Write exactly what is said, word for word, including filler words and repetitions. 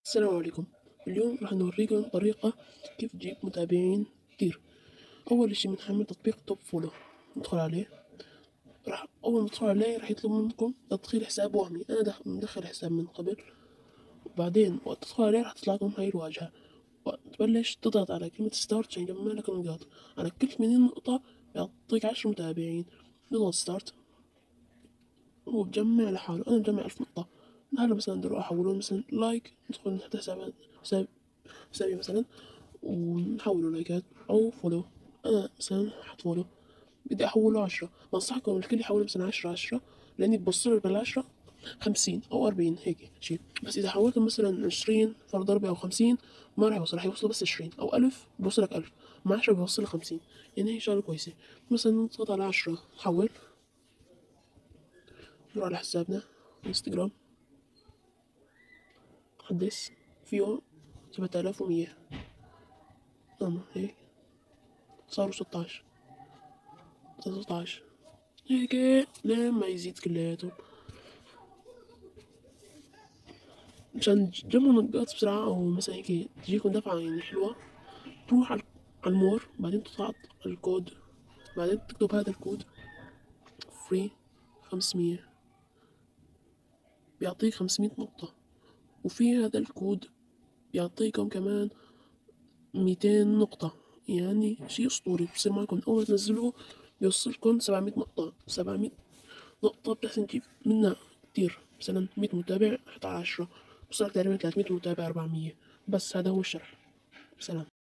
السلام عليكم. اليوم راح نوريكم طريقة كيف تجيب متابعين كتير. أول إشي بنحمل تطبيق توب فولو، ندخل عليه. راح أول ما تدخل عليه راح يطلب منكم تدخيل حساب وهمي. أنا دخ- مدخل حساب من قبل، وبعدين وقت تدخل عليه راح تطلع لكم هاي الواجهة، وتبلش تضغط على كلمة ستارت عشان يجمع لك النقاط. على كل ثمانين نقطة بيعطيك عشر متابعين. نضغط ستارت هو بجمع لحاله. أنا مجمع ألف نقطة. هلا مثلا بدي أروح أحولهم مثلا لايك، ندخل نحط حساب حساب حسابي مثلا ونحوله لايكات أو فولو. أنا مثلا حط فولو، بدي أحوله عشرة. بنصحكم الكل يحول مثلا عشرة عشرة، لأني بوصله بالعشرة خمسين أو أربعين هيك شي. بس إذا حولته مثلا عشرين فرد ضربة أو خمسين ما راح يوصل، راح يوصله بس عشرين. أو ألف بيوصلك ألف، مع عشرة بيوصلك خمسين. يعني هي شغلة كويسة. مثلا نضغط على عشرة حول، نروح على حسابنا انستغرام، حدث فيه سبعة آلاف ومية. أما هيك صاروا ستاشر تلتاشر هيك لما يزيد كلياتهم. عشان تجمعوا نقاط بسرعة أو مثلا هيك تجيكم دفعة يعني حلوة، تروح على على المور، بعدين تضغط على الكود، بعدين تكتب هذا الكود فري خمسمية، بيعطيك خمسمية نقطة. وفي هذا الكود بيعطيكم كمان ميتين نقطة. يعني شي أسطوري. بصير معكم أول ما تنزلوه بيوصلكم سبعمية نقطة. سبعمية نقطة بتحسن تجيب منها كتير. مثلا مية متابع حط على عشرة بوصلك تقريبا تلاتمية متابع أربعمية. بس هذا هو الشرح. سلام.